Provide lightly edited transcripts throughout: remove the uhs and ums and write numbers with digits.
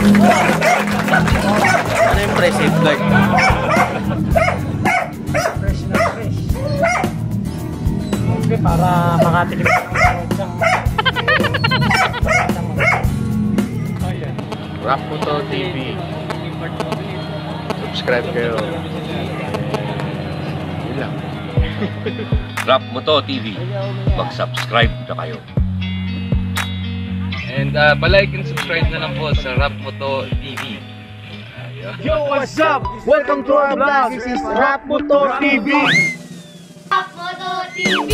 Ano yung pre? Safeguard. Fresh na fresh. Okay, para makatikim ng Rap Moto TV. Subscribe kayo. Yun lang. Rap Moto TV. Mag-subscribe na kayo. And palike and subscribe na lang po sa Rap Moto TV. Yo, what's up? Welcome to our vlog. This is Rap Moto TV. Rap Moto TV.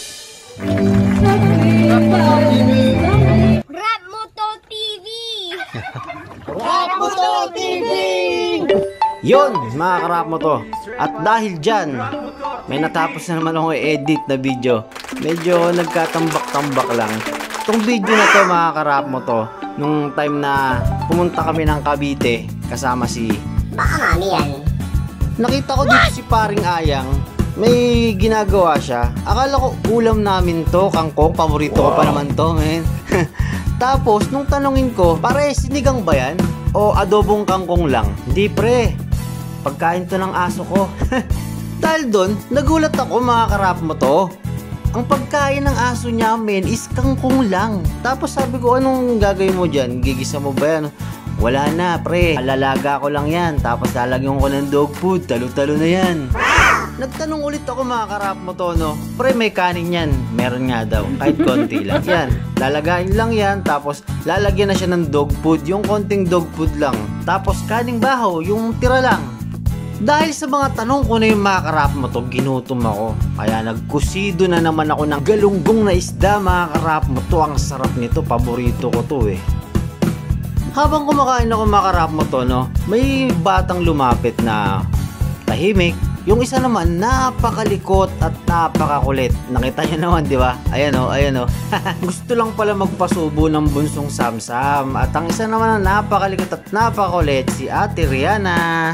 Rap Moto TV. Rap Moto TV. Yun, mga karap mo to. At dahil dyan, may natapos na naman ako i-edit na video. Medyo nagkatambak-tambak lang. Itong video na to, mga karap mo to, nung time na pumunta kami ng Cavite kasama si... Baka mami yan. Nakita ko dito si Paring Ayang. May ginagawa siya. Akala ko ulam namin to, kangkong. Paborito ko pa naman to, men. Tapos, nung tanongin ko, pare, sinigang ba yan? O adobong kangkong lang? Hindi, pre. Pagkain to ng aso ko. Dahil doon, nagulat ako, mga karap mo to. Ang pagkain ng aso niya, men, is kangkong lang. Tapos sabi ko, anong gagawin mo dyan? Gigisa mo ba yan? Wala na, pre. Alalaga ko lang yan. Tapos lalagyan ko ng dog food. Talo-talo na yan. Nagtanong ulit ako, mga karap mo to, no? Pre, may kanin yan. Meron nga daw. Kahit konti lang. Yan. Lalagayin lang yan. Tapos lalagyan na siya ng dog food. Yung konting dog food lang. Tapos kaning bahaw. Yung tira lang. Dahil sa mga tanong ko na yung mga karap mo to, ginutom ako. Kaya nagkusido na naman ako ng galunggong na isda, mga karap mo to. Ang sarap nito, paborito ko to eh. Habang kumakain ako, mga karap mo to, no, may batang lumapit na tahimik. Yung isa naman, napakalikot at napakakulit. Nakita nyo naman, di ba? Ayan o, ayan o. Gusto lang pala magpasubo ng bunsong Samsam. At ang isa naman na napakalikot at napakakulit, si Ate Rihanna.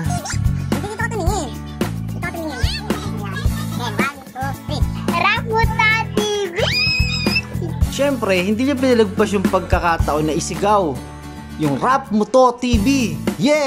Rap Moto TV. Siyempre, hindi niya pinalagpas yung pagkakataon na isigaw yung Rap Moto TV. Yeah!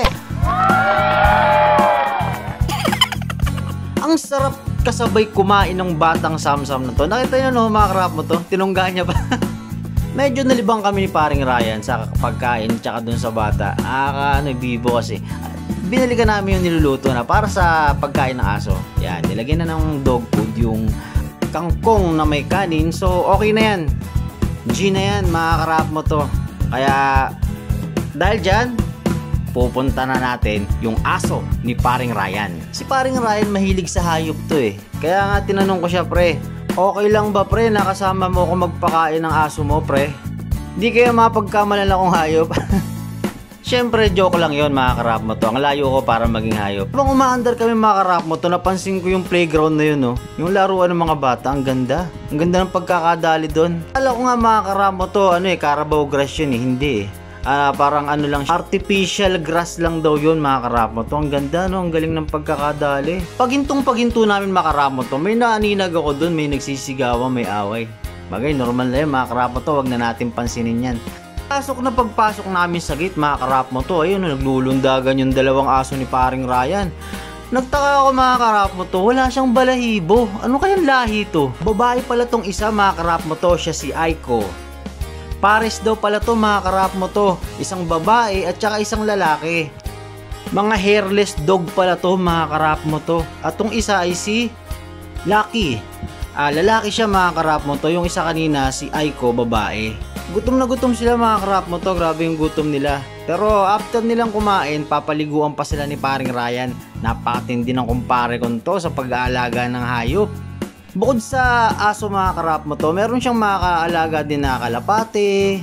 Ang sarap kasabay kumain ng batang Samsam na to. Nakita niyo no, mga karap mo to? Tinungga niya ba? Medyo nalibang kami ni Paring Ryan sa pagkain tsaka dun sa bata. Bibo kasi. Binalikan namin yung niluluto na para sa pagkain ng aso. Yan, nilagyan na ng dog food yung kangkong na may kanin. So, okay na yan. G na yan, mga karap mo to. Kaya, dahil dyan, pupunta na natin yung aso ni Paring Ryan. Si Paring Ryan mahilig sa hayop to eh. Kaya nga tinanong ko siya, pre, okay lang ba pre, nakasama mo ako magpakain ng aso mo, pre? Di kaya mapagkamalan akong hayop? Siyempre, joke lang yon, mga karap mo to. Ang layo ko para maging hayop. Habang umaandar kami, mga karap mo to, napansin ko yung playground na yun, no? Yung laruan ng mga bata, ang ganda. Ang ganda ng pagkakadali doon. Alam ko nga, mga karap mo to, Carabao grass yun eh. Hindi eh. Parang lang, artificial grass lang daw yun, mga karap mo to. Ang ganda, no? Ang galing ng pagkakadali. Paginto namin, mga karap mo to, may naaninag ako doon, may nagsisigawan, may away. Bagay, normal na yun, mga karap mo to. Huwag na natin pansinin yan. Pagpasok namin sa gate, mga karap mo to, ayun, naglulundagan yung dalawang aso ni Paring Ryan. Nagtaka ako, mga karap mo to, wala siyang balahibo. Ano kayang lahi to? Babae pala tong isa, mga karap mo to, siya si Aiko. Pares daw pala to, mga karap mo to, isang babae at saka isang lalaki. Mga hairless dog pala to, mga karap mo to. At tong isa ay si Lucky. Lalaki siya, mga karap mo to, yung isa kanina si Aiko, babae. Gutom na gutom sila, mga karap mo to, grabe yung gutom nila. Pero after nilang kumain, papaliguan pa sila ni Paring Ryan. Napakatindi ng kumpare ko to sa pag-aalaga ng hayop. Bukod sa aso, mga karap mo to, meron siyang makaalaga din na kalapate,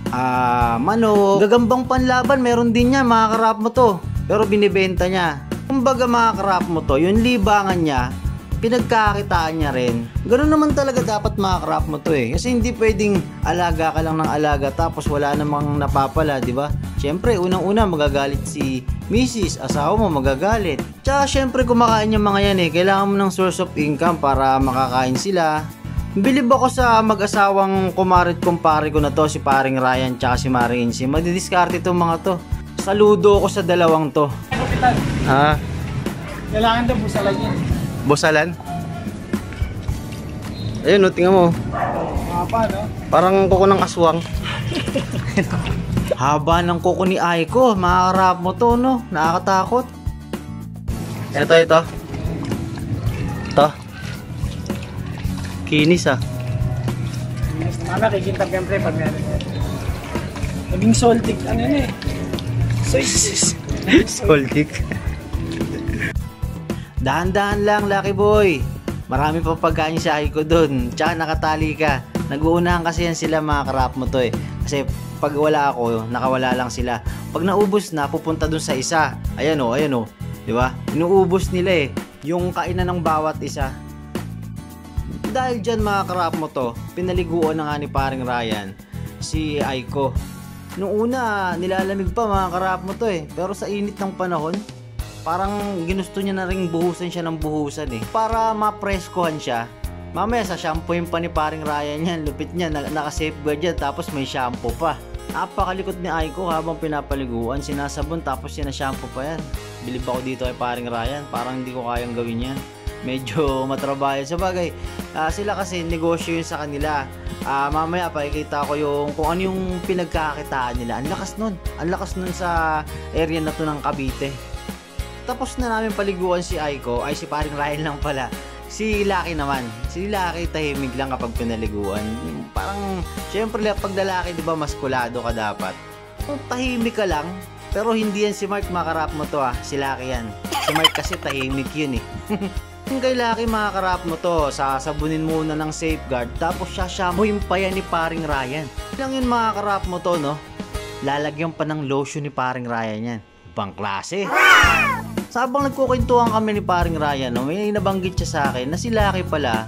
manok, gagambang panlaban, meron din niya, mga karap mo to. Pero binibenta niya. Kumbaga, mga karap mo to, yung libangan niya, pinagkakitaan niya rin. Ganun naman talaga dapat, mga karap mo to eh. Kasi hindi pwedeng alaga ka lang ng alaga tapos wala namang napapala, di ba? Siyempre, unang-una magagalit si Mrs. Asawa mo, magagalit. Tsaka siyempre, kumakain yung mga yan eh. Kailangan mo ng source of income para makakain sila. Bilib ako sa mag-asawang kumarit kumpare ko na to, si Paring Ryan tsaka si Maring Insi. Madidiskarte itong mga to. Saludo ko sa dalawang to. Kapitan, Ah, kailangan daw busalan yan. bosalan? Ayun, tingnan mo. Mga pa, no? Parang kuko ng aswang. Haba ng kuko ni Aiko. Makakarap mo to, no? Nakakatakot. Ito. Ito. Kinis ah. Mama, kikintab yan pre pag meron yan. Naging saltic, ano na eh. Soldik. Dahan-dahan lang, Lucky Boy. Marami pa pagkain si Aiko dun. Tsaka nakatali ka. Nag-uunahan kasi yan sila, mga karap mo to eh. Kasi pag wala ako, nakawala lang sila. Pag naubos na, pupunta dun sa isa. Ayan o. Diba? Inuubos nila eh. Yung kainan ng bawat isa. Dahil dyan, mga karap mo to, pinaliguan na nga ni paring Ryan si Aiko. Nung una, nilalamig pa, mga karap mo to eh. Pero sa init ng panahon, parang ginusto niya na ring buhusan siya ng buhusan eh. Para mapreskohan siya. Mamaya sa shampooin pa ni paring Ryan yan. Lupit niya, naka-safeguard yan. Tapos may shampoo pa. Napakalikot ni Aiko habang pinapaliguan. Sinasabon tapos sinashampoo pa yan. Bilib ako dito kay paring Ryan. Parang hindi ko kayang gawin yan. Medyo matrabaho. Sabagay, sila kasi negosyo yun sa kanila. Mamaya pakikita ko yung kung ano yung pinagkakitaan nila. Ang lakas nun sa area na to ng Cavite. Tapos na namin paliguan si Aiko, ay si paring Ryan lang pala. Si Lucky naman. Si Lucky tahimik lang kapag pinaliguan. Parang, syempre pag lalaki, di ba, maskulado ka dapat. Tahimik ka lang. Pero hindi yan si Mark, makarap mo to ah. Si Lucky yan. Si Mark kasi tahimik yun eh. Kung kay Lucky, makarap mo to, sasabunin muna ng safeguard. Tapos shampooin pa yan ni paring Ryan. Lang yun, makarap mo to, no? Lalagyan pa ng lotion ni paring Ryan yan. Ibang klase. Sabang nagkukwentuhan kami ni paring Ryan, no, may nabanggit siya sa akin na si Lucky pala,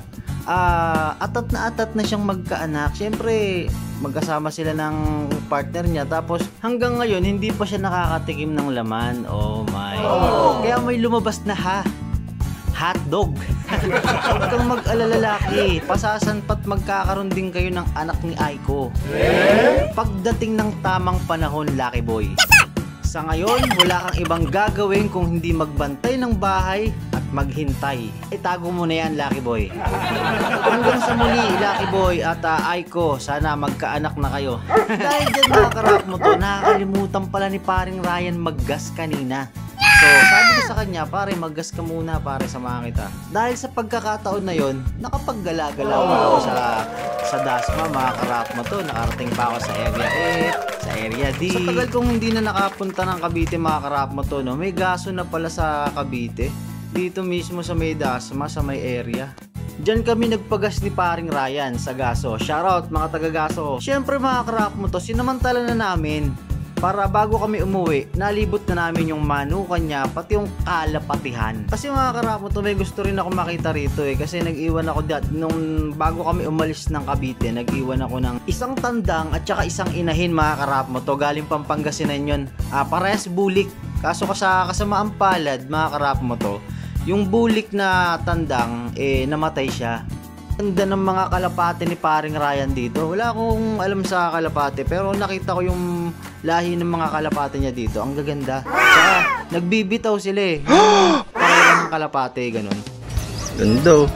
atat na siyang magkaanak. Siyempre, magkasama sila ng partner niya. Tapos hanggang ngayon, hindi pa siya nakakatikim ng laman. Oh my. Kaya may lumabas na hotdog. Huwag kang mag-alala, Lucky. Pasasanpat magkakaroon din kayo ng anak ni Aiko. Pagdating ng tamang panahon, Lucky Boy. Sa ngayon, wala kang ibang gagawin kung hindi magbantay ng bahay at maghintay. Itago mo na yan, Lucky Boy. Hanggang sa muli, Lucky Boy at Aiko, sana magkaanak na kayo. Dahil dyan, mga karap mo to, nakakalimutan pala ni paring Ryan maggas kanina. So, sabi ko sa kanya, pare, maggas ka muna, pare, samahan kita. Dahil sa pagkakataon na yon, nakapaggala-gala pa ako sa Dasma, mga karap mo to. Nakarating pa ako sa Area F, sa Area D. Sa tagal kong hindi na nakapunta ng Cavite, mga karap mo to, no? May gaso na pala sa Cavite. Dito mismo sa may Dasma, sa may area. Diyan kami nagpagas ni paring Ryan sa gaso. Shoutout mga taga-gaso. Siyempre, mga karap mo to, sinamantala na namin. Para bago kami umuwi, nalibot na namin yung manukan niya, pati yung kalapatihan. Kasi mga karap mo to, may gusto rin ako makita rito eh. Kasi nag-iwan ako nung bago kami umalis ng Cavite, nag-iwan ako ng isang tandang at saka isang inahin, mga karap mo to. Galing Pangasinan yun. Parehas bulik. Kaso kasamaang palad, mga karap mo to, yung bulik na tandang, namatay siya. Ganda ng mga kalapate ni paring Ryan dito. Wala akong alam sa kalapate, pero nakita ko yung lahi ng mga kalapate niya dito. Ang gaganda. Saka nagbibitaw sila eh. Parang ng kalapate, ganun. Ganda.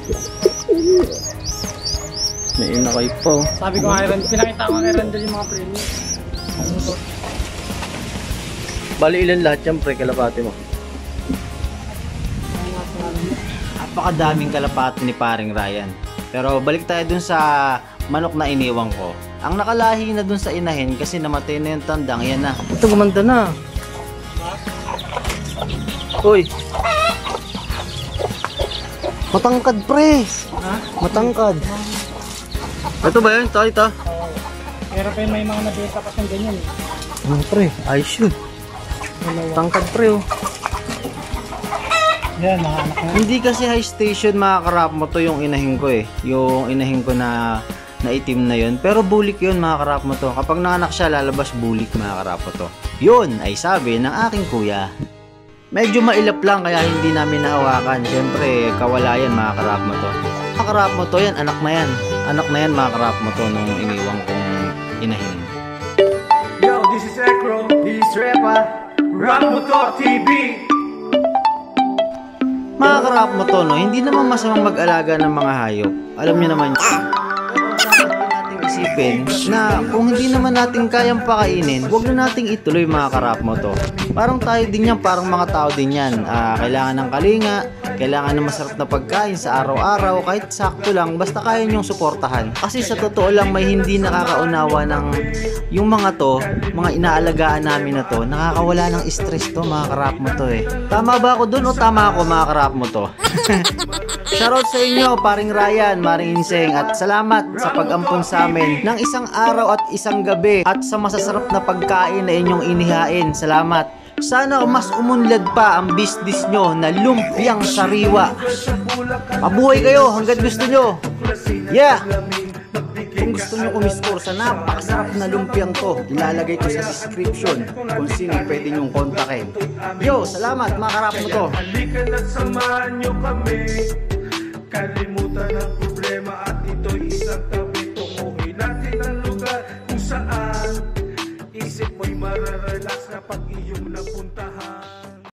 May inakay pa. Sabi ko nga, pinakita ko kay Randall yung mga premium. Bali ilan lahat yan, pre, kalapate mo? Napakadaming kalapate ni paring Ryan. Pero balik tayo dun sa manok na iniwang ko. Ang nakalahi na dun sa inahin kasi namatay na yung tandang, yan na. Ito, gumanda na. Uy. Matangkad, pre. Ha? Matangkad. Ito ba yun? Ito. Pero pa may mga nabenta pa siyang ganyan eh. Ano, pre? Ayos yun. Tangkad, pre, oh. Yan, mga anak na. Hindi kasi high station, mga karap mo to, yung inahin ko eh. Yung inahin ko na itim na yun. Pero bulik yun, mga karap mo to. Kapag nanganak siya, lalabas bulik, mga karap mo to. Yun ay sabi ng aking kuya. Medyo mailap lang kaya hindi namin nahawakan. Siyempre, kawalayan, mga karap mo to. Mga karap mo to yan, anak na yan. Anak na yan, mga karap mo to, nung iniwang kong inahin. Yo, this is Ekro. Rap Moto TV. Mga karap mo to, no? Hindi naman masamang mag-alaga ng mga hayop. Alam niyo naman yun. Nating isipin na kung hindi naman natin kayang pakainin, huwag na nating ituloy mga karap mo to. Parang tayo din yan, parang mga tao din yan. Kailangan ng kalinga, kailangan ng masarap na pagkain sa araw-araw, kahit sakto lang, basta kaya nyong suportahan. Kasi sa totoo lang, may hindi nakakaunawa ng yung mga to, mga inaalagaan namin na to, nakakawala ng stress to mga karap mo to eh. Tama ba ako dun o tama ako mga karap mo to? Shoutout sa inyo, paring Ryan, Maring Inseng, at salamat sa pag-ampon sa amin ng isang araw at isang gabi at sa masasarap na pagkain na inyong inihain. Salamat. Sana mas umunlad pa ang business nyo na lumpiang sariwa. Mabuhay kayo hanggat gusto nyo. Yeah! Kung gusto nyo kumiscore sa napakasarap na lumpiang to, ilalagay ko sa description kung sino pwede nyong kontakin. Yo, salamat mga karap mo to. Halika na samahan nyo kami. Kalimutan ang problema at ito'y isang tabi. Tunguhin natin ang lugar kung saan isip mo'y mararelax na pag iyong napuntahan.